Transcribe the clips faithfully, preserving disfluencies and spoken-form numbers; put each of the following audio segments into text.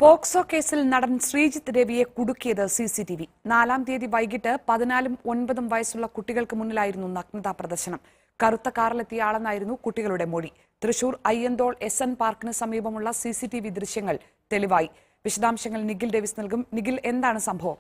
POCSO കേസിൽ നടൻ Sreejith രവിയെ കുടുക്കിയത് CCTV. നാലാം തീയതി വൈകിട്ട് പതിനാലും ഒൻപതും വയസ്സുള്ള കുട്ടികൾക്ക് മുന്നിലായിരുന്നു നഗ്നതാ പ്രദർശനം. കറുത്ത കാറിലെത്തിയ ആളെന്നായിരുന്നു കുട്ടികളുടെ മൊഴി. തൃശൂർ അയ്യന്തോൾ എസ് എൻ പാർക്കിന് സമീപമുള്ള സിസിടിവി ദൃശ്യങ്ങൾ തെളിവായി. വിശദാംശങ്ങൾ നിഖിൽ ഡേവിസ് നൽകും. നിഖിൽ, എന്താണ് സംഭവം?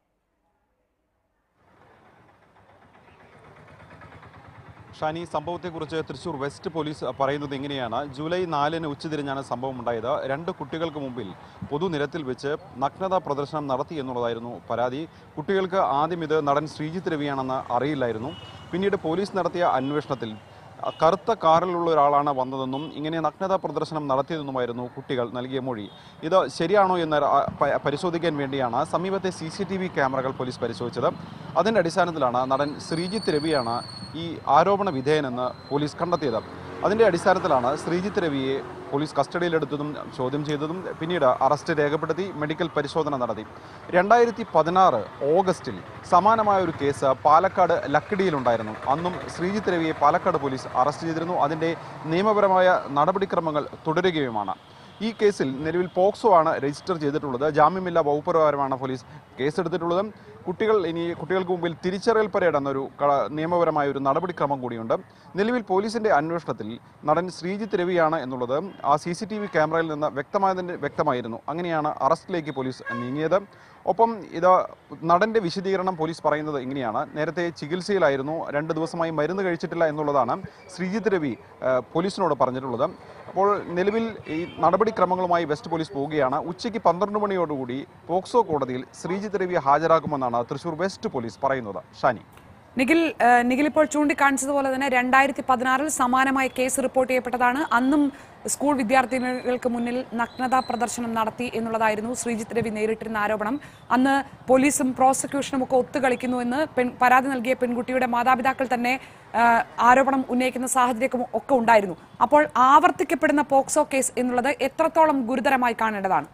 ഷാനി, സംഭവത്തെക്കുറിച്ച് തൃശൂർ വെസ്റ്റ് പോലീസ് പറയുന്നത് ഇങ്ങനെയാണ്. ജൂലൈ നാലിന് ഉച്ചതിരിഞ്ഞാണ് സംഭവം ഉണ്ടായത്. രണ്ട് കുട്ടികൾക്ക് മുമ്പിൽ പൊതുനിരത്തിൽ വെച്ച് നഗ്നതാ പ്രദർശനം നടത്തി എന്നുള്ളതായിരുന്നു പരാതി. കുട്ടികൾക്ക് ആദ്യം ഇത് നടൻ ശ്രീജിത്ത് രവിയാണെന്ന് അറിയില്ലായിരുന്നു. പിന്നീട് പോലീസ് നടത്തിയ അന്വേഷണത്തിൽ കറുത്ത കാറിലുള്ള ഒരാളാണ് വന്നതെന്നും ഇങ്ങനെ നഗ്നതാ പ്രദർശനം നടത്തിയതെന്നുമായിരുന്നു കുട്ടികൾ നൽകിയ മൊഴി. ഇത് ശരിയാണോ എന്ന് പരിശോധിക്കാൻ വേണ്ടിയാണ് സമീപത്തെ സി സി ടി വി ക്യാമറകൾ പോലീസ് പരിശോധിച്ചത്. അതിൻ്റെ അടിസ്ഥാനത്തിലാണ് നടൻ ശ്രീജിത്ത് രവിയാണ് ഈ ആരോപണ വിധേയനെന്ന് പോലീസ് കണ്ടെത്തിയത്. അതിൻ്റെ അടിസ്ഥാനത്തിലാണ് ശ്രീജിത്ത് രവിയെ പോലീസ് കസ്റ്റഡിയിലെടുത്തതും ചോദ്യം ചെയ്തതും പിന്നീട് അറസ്റ്റ് രേഖപ്പെടുത്തി മെഡിക്കൽ പരിശോധന നടത്തി. രണ്ടായിരത്തി പതിനാറ് ഓഗസ്റ്റിൽ സമാനമായ ഒരു കേസ് പാലക്കാട് ലക്കിടിയിലുണ്ടായിരുന്നു. അന്നും ശ്രീജിത്ത് രവിയെ പാലക്കാട് പോലീസ് അറസ്റ്റ് ചെയ്തിരുന്നു. അതിൻ്റെ നിയമപരമായ നടപടിക്രമങ്ങൾ തുടരുകയുമാണ്. ഈ കേസിൽ നിലവിൽ പോക്സോ ആണ് രജിസ്റ്റർ ചെയ്തിട്ടുള്ളത്. ജാമ്യമില്ലാ വകുപ്പ് പ്രകാരമാണ് പോലീസ് കേസെടുത്തിട്ടുള്ളത്. കുട്ടികൾ ഇനി കുട്ടികൾക്ക് മുമ്പിൽ തിരിച്ചറിയൽ പരേഡ് എന്നൊരു നിയമപരമായ ഒരു നടപടിക്രമം കൂടിയുണ്ട്. നിലവിൽ പോലീസിന്റെ അന്വേഷണത്തിൽ നടൻ ശ്രീജിത്ത് രവിയാണ് എന്നുള്ളത് ആ സി സി ടി വി ക്യാമറയിൽ നിന്ന് വ്യക്തമായതിൻ്റെ വ്യക്തമായിരുന്നു. അങ്ങനെയാണ് അറസ്റ്റിലേക്ക് പോലീസ് നീങ്ങിയത്. ഒപ്പം ഇത് നടന്റെ വിശദീകരണം പോലീസ് പറയുന്നത് ഇങ്ങനെയാണ്. നേരത്തെ ചികിത്സയിലായിരുന്നു, രണ്ട് ദിവസമായി മരുന്ന് കഴിച്ചിട്ടില്ല എന്നുള്ളതാണ് ശ്രീജിത്ത് രവി പോലീസിനോട് പറഞ്ഞിട്ടുള്ളത്. അപ്പോൾ നിലവിൽ ഈ നടപടിക്രമങ്ങളുമായി വെസ്റ്റ് പോലീസ് പോവുകയാണ്. ഉച്ചയ്ക്ക് പന്ത്രണ്ട് മണിയോടുകൂടി പോക്സോ കോടതിയിൽ ശ്രീജിത്ത് രവിയെ ഹാജരാക്കുമെന്നാണ് തൃശൂർ വെസ്റ്റ് പോലീസ് പറയുന്നത്. ഷാനി, നിഖിൽ നിഖിൽ ഇപ്പോൾ ചൂണ്ടിക്കാണിച്ചതുപോലെ തന്നെ രണ്ടായിരത്തി പതിനാറിൽ സമാനമായ കേസ് റിപ്പോർട്ട് ചെയ്യപ്പെട്ടതാണ്. അന്നും സ്കൂൾ വിദ്യാർത്ഥിനികൾക്ക് മുന്നിൽ നഗ്നതാ പ്രദർശനം നടത്തി എന്നുള്ളതായിരുന്നു ശ്രീജിത്ത് രവി നേരിട്ടിരുന്ന ആരോപണം. അന്ന് പോലീസും പ്രോസിക്യൂഷനും ഒക്കെ ഒത്തുകളിക്കുന്നു എന്ന് പെൺ പരാതി നൽകിയ പെൺകുട്ടിയുടെ മാതാപിതാക്കൾ തന്നെ ആരോപണം ഉന്നയിക്കുന്ന സാഹചര്യം ഒക്കെ ഉണ്ടായിരുന്നു. അപ്പോൾ ആവർത്തിക്കപ്പെടുന്ന പോക്സോ കേസ് എന്നുള്ളത് എത്രത്തോളം ഗുരുതരമായി കാണേണ്ടതാണ്?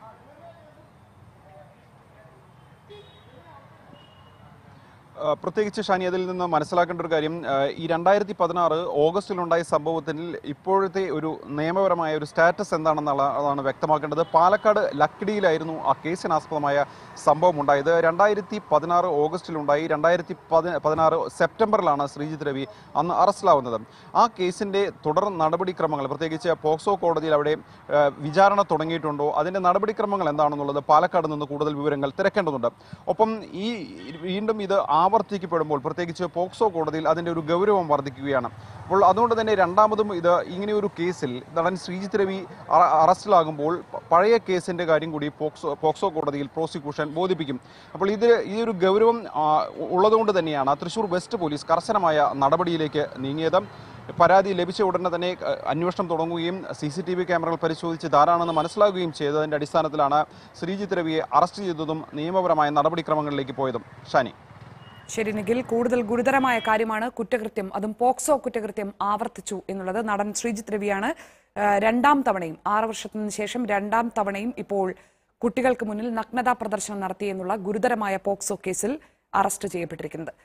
പ്രത്യേകിച്ച് ഷാനി, അതിൽ നിന്ന് മനസ്സിലാക്കേണ്ട ഒരു കാര്യം, ഈ രണ്ടായിരത്തി പതിനാറ് ഓഗസ്റ്റിലുണ്ടായ സംഭവത്തിൽ ഇപ്പോഴത്തെ ഒരു നിയമപരമായ ഒരു സ്റ്റാറ്റസ് എന്താണെന്നുള്ളതാണ് വ്യക്തമാക്കേണ്ടത്. പാലക്കാട് ലക്കിടിയിലായിരുന്നു ആ കേസിനാസ്പദമായ സംഭവം ഉണ്ടായത്. രണ്ടായിരത്തി പതിനാറ് ഓഗസ്റ്റിലുണ്ടായി. രണ്ടായിരത്തി പതിനാറ് സെപ്റ്റംബറിലാണ് ശ്രീജിത്ത് രവി അന്ന് അറസ്റ്റിലാവുന്നത്. ആ കേസിൻ്റെ തുടർ നടപടിക്രമങ്ങൾ, പ്രത്യേകിച്ച് പോക്സോ കോടതിയിൽ അവിടെ വിചാരണ തുടങ്ങിയിട്ടുണ്ടോ, അതിൻ്റെ നടപടിക്രമങ്ങൾ എന്താണെന്നുള്ളത് പാലക്കാട് നിന്ന് കൂടുതൽ വിവരങ്ങൾ തിരക്കേണ്ടതുണ്ട്. ഒപ്പം ഈ വീണ്ടും ഇത് ആവർത്തിക്കപ്പെടുമ്പോൾ പ്രത്യേകിച്ച് പോക്സോ കോടതിയിൽ അതിൻ്റെ ഒരു ഗൗരവം വർദ്ധിക്കുകയാണ്. അപ്പോൾ അതുകൊണ്ട് തന്നെ രണ്ടാമതും ഇത് ഇങ്ങനെയൊരു കേസിൽ നടൻ ശ്രീജിത്ത് രവി അറസ്റ്റിലാകുമ്പോൾ പഴയ കേസിൻ്റെ കാര്യം കൂടി പോക്സോ പോക്സോ കോടതിയിൽ പ്രോസിക്യൂഷൻ ബോധിപ്പിക്കും. അപ്പോൾ ഇത് ഈ ഒരു ഗൗരവം ഉള്ളതുകൊണ്ട് തന്നെയാണ് തൃശൂർ വെസ്റ്റ് പോലീസ് കർശനമായ നടപടിയിലേക്ക് നീങ്ങിയത്. പരാതി ലഭിച്ച ഉടനെ തന്നെ അന്വേഷണം തുടങ്ങുകയും സി സി ടി വി ക്യാമറകൾ പരിശോധിച്ച് ധാരാണെന്ന് മനസ്സിലാക്കുകയും ചെയ്തതിൻ്റെ അടിസ്ഥാനത്തിലാണ് ശ്രീജിത്ത് രവിയെ അറസ്റ്റ് ചെയ്തതും നിയമപരമായ നടപടിക്രമങ്ങളിലേക്ക് പോയതും. ഷാനി, ശരി നിഖിൽ, കൂടുതൽ ഗുരുതരമായ കാര്യമാണ് കുറ്റകൃത്യം, അതും പോക്സോ കുറ്റകൃത്യം ആവർത്തിച്ചു എന്നുള്ളത്. നടൻ ശ്രീജിത്ത് രവിയാണ് രണ്ടാം തവണയും ആറ് വർഷത്തിന് ശേഷം രണ്ടാം തവണയും ഇപ്പോൾ കുട്ടികൾക്ക് മുന്നിൽ നഗ്നതാ പ്രദർശനം നടത്തി എന്നുള്ള ഗുരുതരമായ പോക്സോ കേസിൽ അറസ്റ്റ് ചെയ്യപ്പെട്ടിരിക്കുന്നത്.